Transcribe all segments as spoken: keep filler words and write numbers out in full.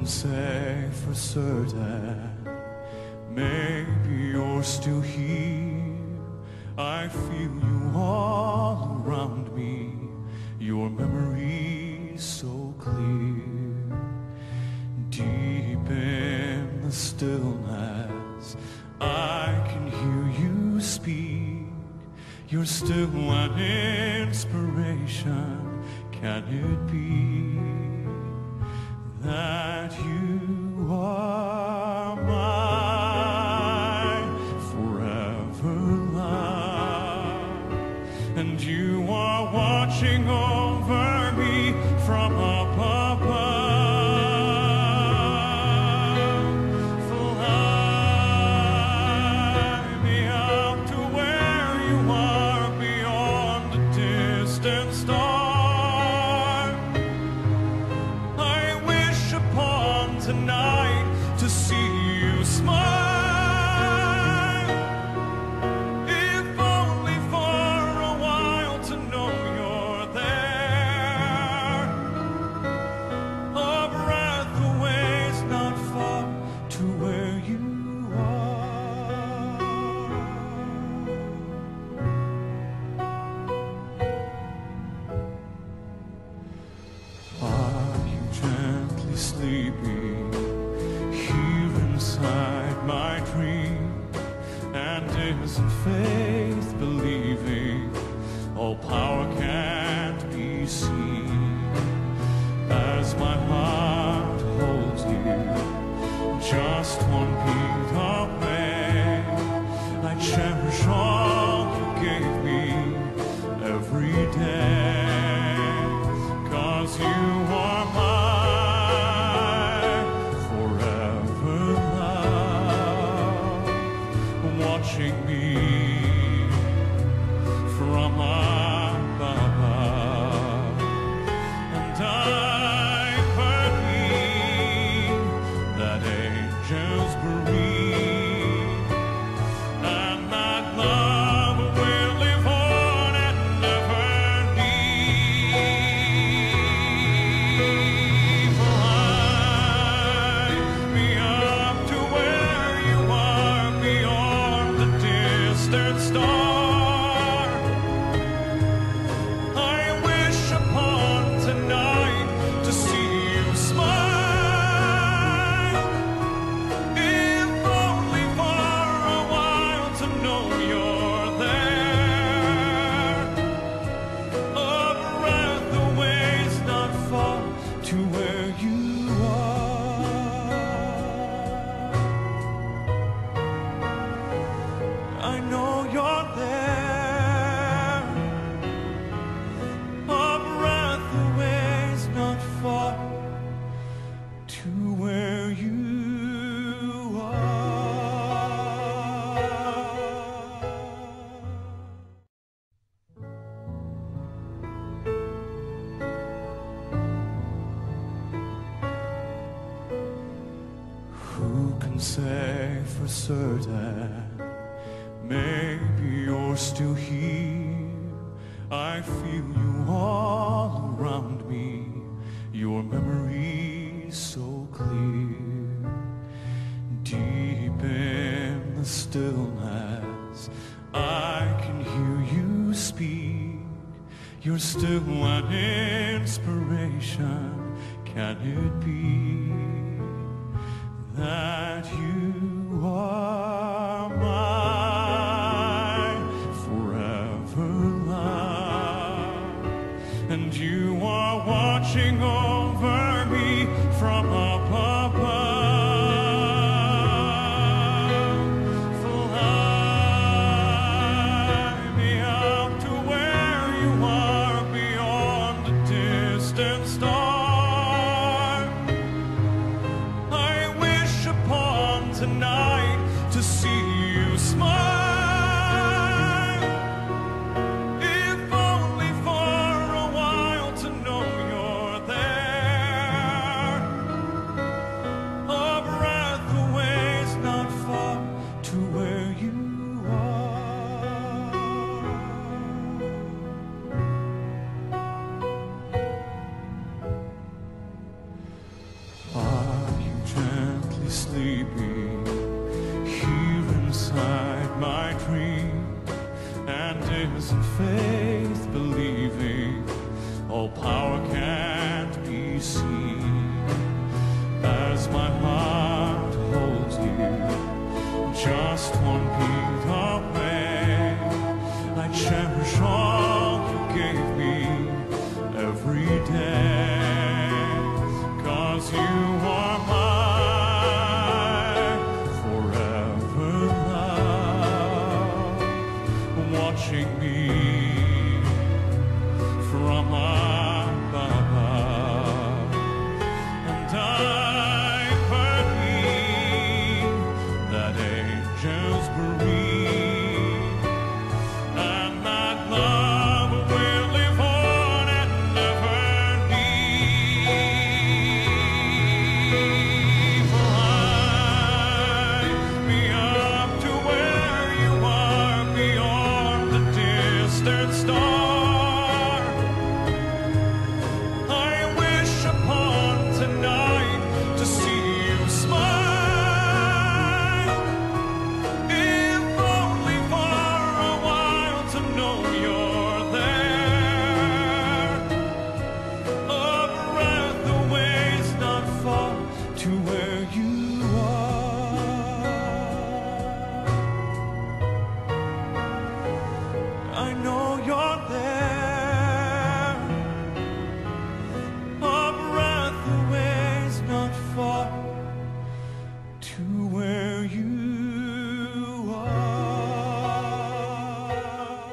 can say for certain? Maybe you're still here. I feel you all around me. Your memory so clear. Deep in the stillness, I can hear you speak. You're still an inspiration. Can it be that you are my forever love? And you are watching over me from up above. Fly me up to where you are beyond the distant star. I wish upon tonight to see you smile. Sleeping here inside my dream, and isn't faith believing all power can't be seen? As my heart holds you just one beat away, I cherish all you gave me every day, 'cause you are mine. Watching me from above, and I believe that angels breathe, and that love will live on and never leave. Fly me up to where you are beyond distant star. I wish upon tonight to see you smile, if only for a while to know you're there. A breath away's not far to where you are. I know you're there. A breath away's not far to where you Who can say for certain? Maybe you're still here. I feel you all around me. Your memory so clear. Deep in the stillness, I can hear you speak. You're still an inspiration. Can it be that you are my forever love? And you are watching over me from up above. Fly me up to where you are beyond the distant star. I wish upon tonight my dream, and isn't faith believing all power can't be seen? As my heart holds you just one beat away, I cherish all you gave me every day, 'cause you are my forever love, watching me from above. And I believe that angels breathe, and that love will live on and never leave. Fly me up to where you are, beyond the distant star. I wish upon tonight to see you smile, if only for a while, to know you're there. A breath away's not far to where you are. I know you're there. A breath away's not far to where you are.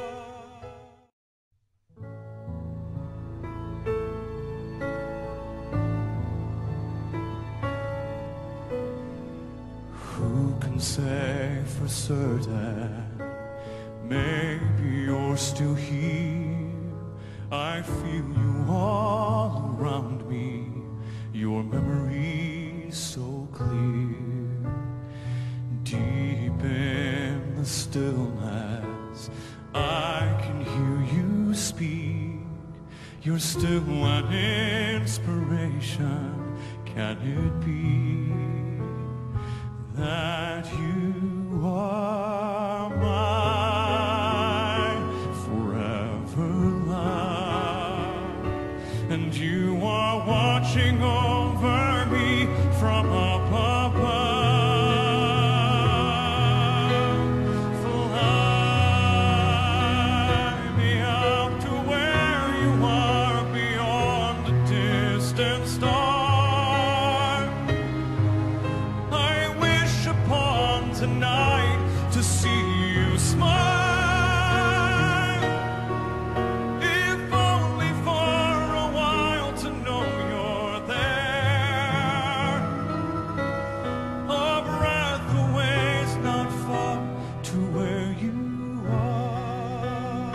Who can say for certain? Maybe you're still here. I feel you all around me, your memory so clear. Deep in the stillness, I can hear you speak. You're still an inspiration. Can it be that you are my forever love, and you are watching over me from up above? Fly me up to where you are, beyond the distant star. I wish upon tonight to see you smile, if only for a while, to know you're there. A breath away's not far to where you are.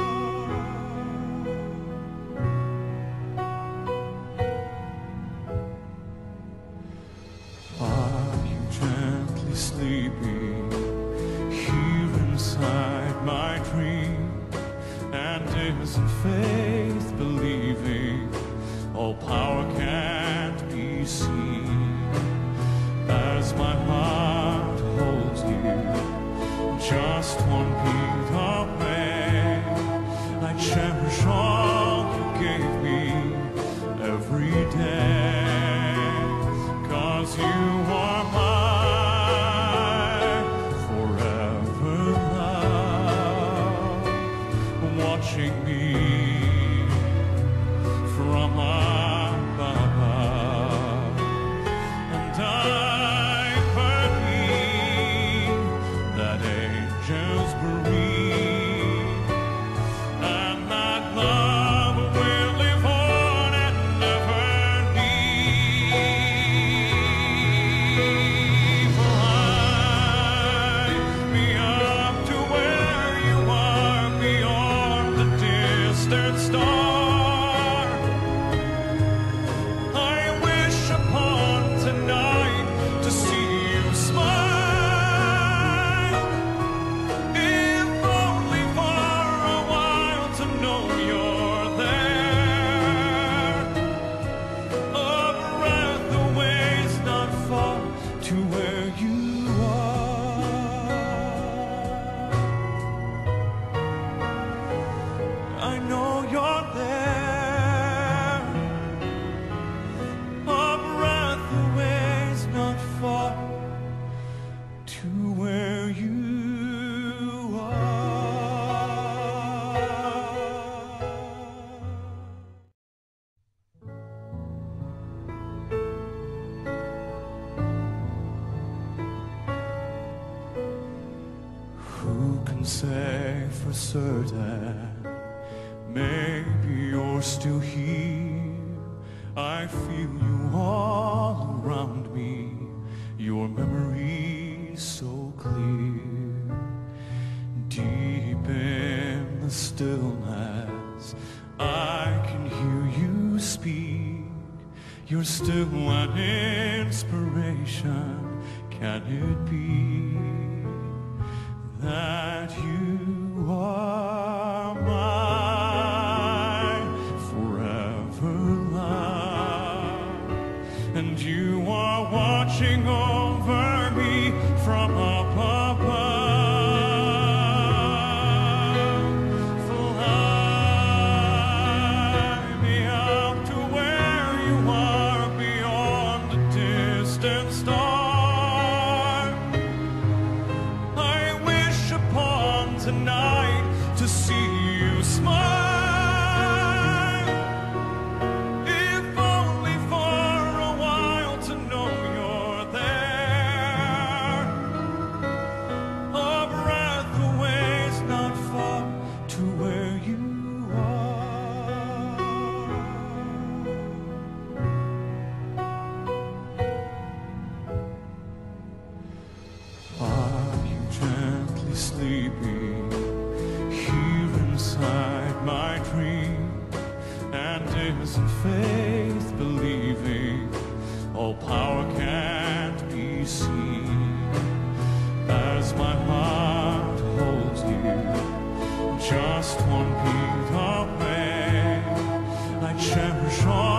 Are you gently sleeping here inside my dream, and isn't faith believing all power can't be seen? As my heart holds you just one beat away, I cherish all you gave me every day, 'cause you are my forever love, watching me from above. And I believe that angels breathe, and that love will live on and never leave. Fly me up to where you are, beyond the say for certain, maybe you're still here. I feel you all around me, your memory so clear. Deep in the stillness, I can hear you speak. You're still an inspiration. Can it be that you are my forever love, and you are watching over me from up above? Fly me up to where you are beyond the distant star. Tonight to see you smile, if only for a while to know you're there. A breath away is not far to where you are. Are you gently sleeping inside my dream? And isn't faith believing all power can't be seen? As my heart holds you just one beat away, I cherish all